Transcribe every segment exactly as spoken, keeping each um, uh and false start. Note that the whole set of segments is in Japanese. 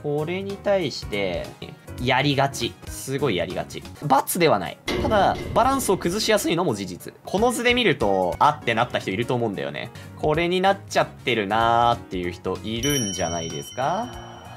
これに対して、やりがち。すごいやりがち。×ではない。ただ、バランスを崩しやすいのも事実。この図で見ると、あってなった人いると思うんだよね。これになっちゃってるなーっていう人いるんじゃないですか？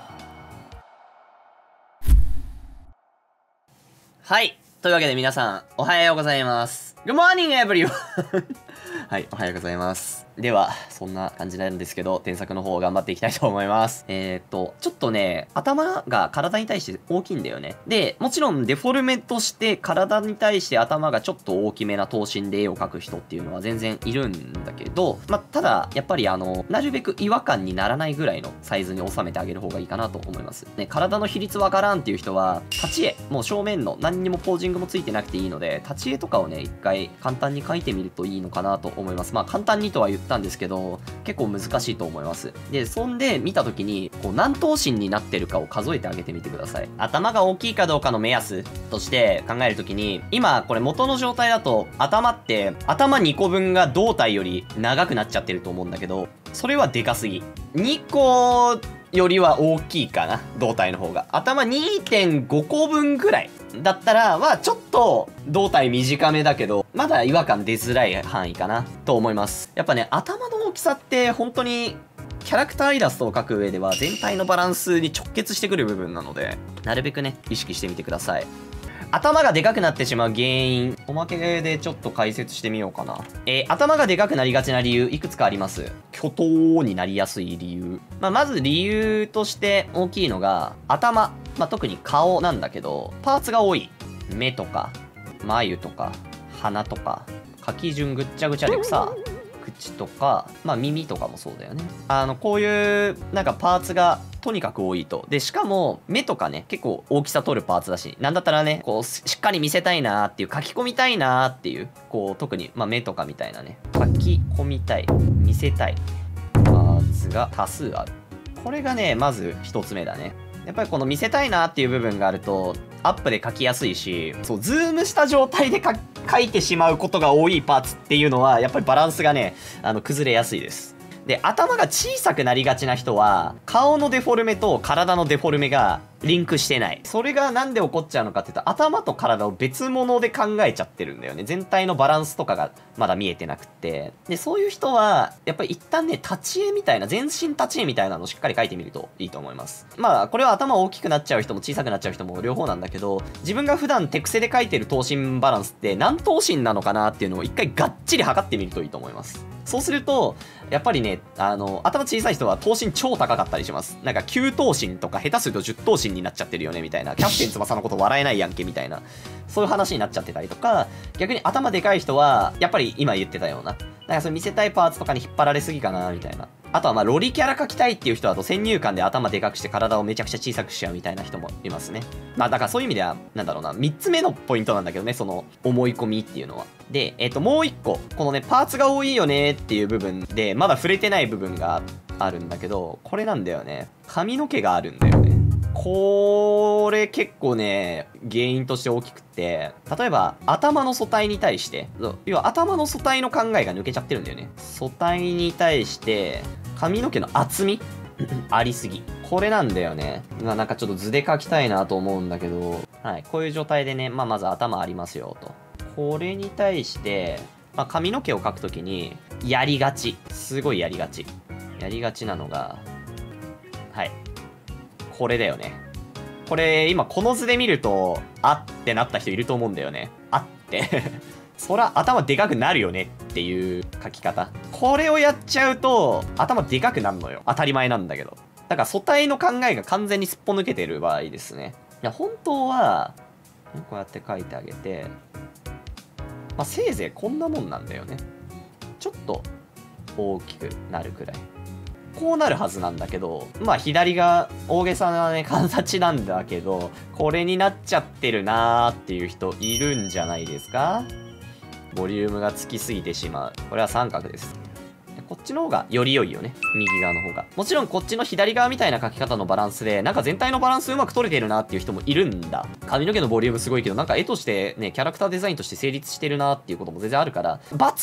はい。というわけで皆さん、おはようございます。Good morning, everyone! はい、おはようございます。では、そんな感じなんですけど、添削の方頑張っていきたいと思います。えーっと、ちょっとね、頭が体に対して大きいんだよね。で、もちろんデフォルメとして体に対して頭がちょっと大きめな頭身で絵を描く人っていうのは全然いるんだけど、まあ、ただ、やっぱりあの、なるべく違和感にならないぐらいのサイズに収めてあげる方がいいかなと思います。ね、体の比率わからんっていう人は、立ち絵、もう正面の何にもポージングもついてなくていいので、立ち絵とかをね、一回簡単に描いてみるといいのかなと思います。まあ、簡単にとは言ったんですけど、結構難しいと思います。で、そんで見た時に、こう何頭身になってるかを数えてあげてみてください。頭が大きいかどうかの目安として考える時に、今これ元の状態だと頭って頭にこぶんが胴体より長くなっちゃってると思うんだけど、それはでかすぎ。にこよりは大きいかな、胴体の方が。頭 にてんごこぶんぐらいだったら、まあちょっと胴体短めだけど、まだ違和感出づらい範囲かなと思います。やっぱね、頭の大きさって本当にキャラクターイラストを描く上では全体のバランスに直結してくる部分なので、なるべくね、意識してみてください。頭がでかくなってしまう原因、おまけでちょっと解説してみようかな。えー、頭がでかくなりがちな理由、いくつかあります。巨頭になりやすい理由。まあ、まず理由として大きいのが、頭。まあ、特に顔なんだけど、パーツが多い。目とか、眉とか、鼻とか、書き順ぐっちゃぐちゃでさ、口とか、まあ耳とかもそうだよね。あの、こういう、なんかパーツが、とにかく多いと。で、しかも、目とかね、結構大きさ取るパーツだし、なんだったらね、こう、しっかり見せたいなーっていう、書き込みたいなーっていう、こう、特に、まあ目とかみたいなね、書き込みたい、見せたい、パーツが多数ある。これがね、まず一つ目だね。やっぱりこの見せたいなっていう部分があると、アップで書きやすいし、そう、ズームした状態で書いてしまうことが多いパーツっていうのは、やっぱりバランスがね、あの、崩れやすいです。で、頭が小さくなりがちな人は、顔のデフォルメと体のデフォルメがリンクしてない。それがなんで起こっちゃうのかっていうと、頭と体を別物で考えちゃってるんだよね。全体のバランスとかがまだ見えてなくて。で、そういう人は、やっぱり一旦ね、立ち絵みたいな、全身立ち絵みたいなのをしっかり描いてみるといいと思います。まあ、これは頭大きくなっちゃう人も小さくなっちゃう人も両方なんだけど、自分が普段手癖で描いてる頭身バランスって何頭身なのかなっていうのを一回がっちり測ってみるといいと思います。そうすると、やっぱりね、あの、頭小さい人は頭身超高かったりします。なんかきゅう頭身とか下手するとじゅう頭身になっちゃってるよねみたいな、キャプテン翼のこと笑えないやんけみたいな、そういう話になっちゃってたりとか、逆に頭でかい人は、やっぱり今言ってたような、なんかそれ見せたいパーツとかに引っ張られすぎかなみたいな。あとはまあロリキャラ描きたいっていう人だと先入観で頭でかくして体をめちゃくちゃ小さくしちゃうみたいな人もいますね。まあだからそういう意味では、なんだろうな、みっつめのポイントなんだけどね、その思い込みっていうのは。で、えっともういっこ、このね、パーツが多いよねっていう部分で、まだ触れてない部分があるんだけど、これなんだよね。髪の毛があるんだよね。これ結構ね、原因として大きくって、例えば頭の素体に対して、要は頭の素体の考えが抜けちゃってるんだよね。素体に対して、髪の毛の厚みありすぎ。これなんだよね。まあなんかちょっと図で描きたいなと思うんだけど、はい、こういう状態でね、まあまず頭ありますよと。これに対して、まあ、髪の毛を描くときに、やりがち。すごいやりがち。やりがちなのが、はい。これだよね。これ、今この図で見ると、あってなった人いると思うんだよね。あって。そら頭でかくなるよねっていう書き方。これをやっちゃうと、頭でかくなるのよ。当たり前なんだけど。だから素体の考えが完全にすっぽ抜けてる場合ですね。いや、本当は、こうやって書いてあげて、まあ、せいぜいこんなもんなんだよね。ちょっと大きくなるくらい。こうなるはずなんだけど、まあ左が大げさなね、形なんだけど、これになっちゃってるなーっていう人いるんじゃないですか？ボリュームがつきすぎてしまう。これは三角です。 こっちの方がより良いよね。右側の方が。もちろんこっちの左側みたいな描き方のバランスで、なんか全体のバランスうまく取れてるなっていう人もいるんだ。髪の毛のボリュームすごいけど、なんか絵としてね、キャラクターデザインとして成立してるなっていうことも全然あるから、×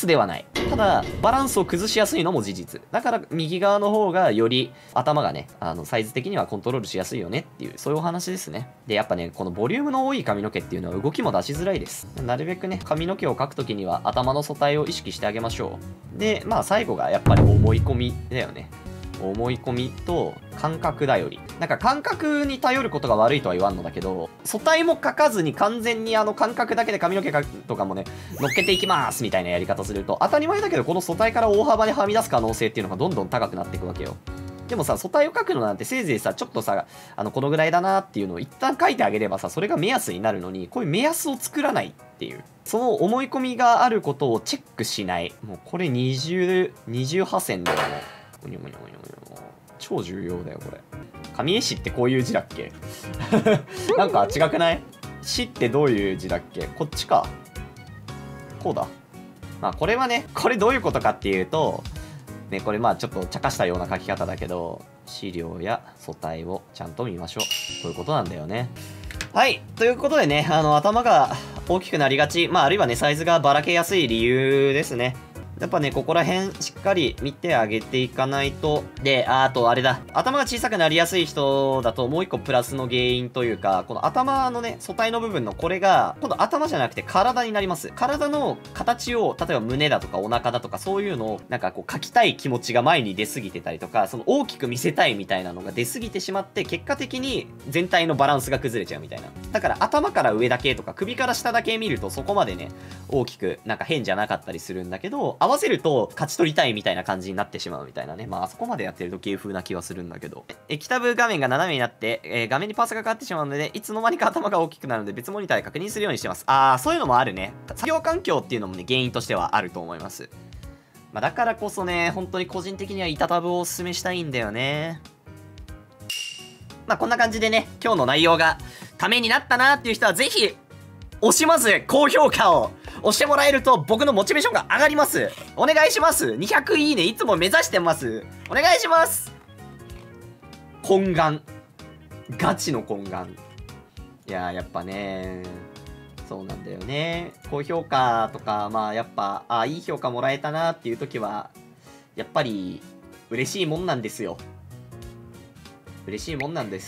ではない。ただ、バランスを崩しやすいのも事実。だから右側の方がより頭がね、あの、サイズ的にはコントロールしやすいよねっていう、そういうお話ですね。で、やっぱね、このボリュームの多い髪の毛っていうのは動きも出しづらいです。なるべくね、髪の毛を描くときには頭の素体を意識してあげましょう。で、まあ最後がやっぱり思い込みだよね。思い込みと感覚頼り。なんか感覚に頼ることが悪いとは言わんのだけど、素体も描かずに完全にあの感覚だけで髪の毛とかもね、乗っけていきますみたいなやり方すると、当たり前だけどこの素体から大幅にはみ出す可能性っていうのがどんどん高くなっていくわけよ。でもさ、素体を描くのなんてせいぜいさ、ちょっとさ、あの、このぐらいだなっていうのを一旦描いてあげればさ、それが目安になるのに、こういう目安を作らないっていう。その思い込みがあることをチェックしない。もうこれにじゅう、にじゅうは線だよね。もにょもにょもにょもにょ。超重要だよ、これ。神絵師ってこういう字だっけなんか違くない？師ってどういう字だっけ？こっちか。こうだ。まあこれはね、これどういうことかっていうと、ね、これまあちょっと茶化したような書き方だけど、資料や素体をちゃんと見ましょう。こういうことなんだよね。はい。ということでね、あの、頭が大きくなりがち、まああるいはね、サイズがばらけやすい理由ですね。やっぱね、ここら辺しっかり見てあげていかないと。で、あ、あとあれだ。頭が小さくなりやすい人だともう一個プラスの原因というか、この頭のね、素体の部分のこれが、今度頭じゃなくて体になります。体の形を、例えば胸だとかお腹だとかそういうのを、なんかこう描きたい気持ちが前に出すぎてたりとか、その大きく見せたいみたいなのが出すぎてしまって、結果的に全体のバランスが崩れちゃうみたいな。だから頭から上だけとか首から下だけ見るとそこまでね、大きくなんか変じゃなかったりするんだけど、合わせると勝ち取りたいみたいな感じになってしまうみたいなね。まああそこまでやってると芸風な気はするんだけど。液タブ画面が斜めになって、えー、画面にパースがかかってしまうので、いつの間にか頭が大きくなるので別モニターで確認するようにしてます。あー、そういうのもあるね。作業環境っていうのもね、原因としてはあると思います。まあだからこそね、本当に個人的には板タブをおすすめしたいんだよね。まあこんな感じでね、今日の内容がためになったなっていう人はぜひ、押します。高評価を押してもらえると僕のモチベーションが上がります。お願いします。にひゃくいいねいつも目指してます。お願いします。懇願。ガチの懇願。いやーやっぱね、そうなんだよね。高評価とか、まあやっぱ、あ、いい評価もらえたなっていう時は、やっぱり嬉しいもんなんですよ。嬉しいもんなんです。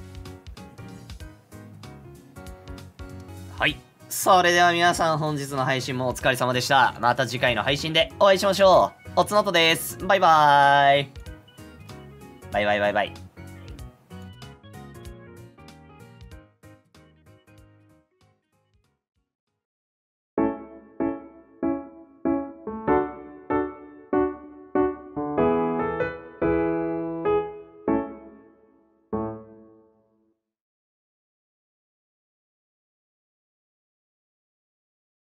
はい。それでは皆さん本日の配信もお疲れ様でした。また次回の配信でお会いしましょう。おつのとです。バイバーイ。バイバイバイバイ。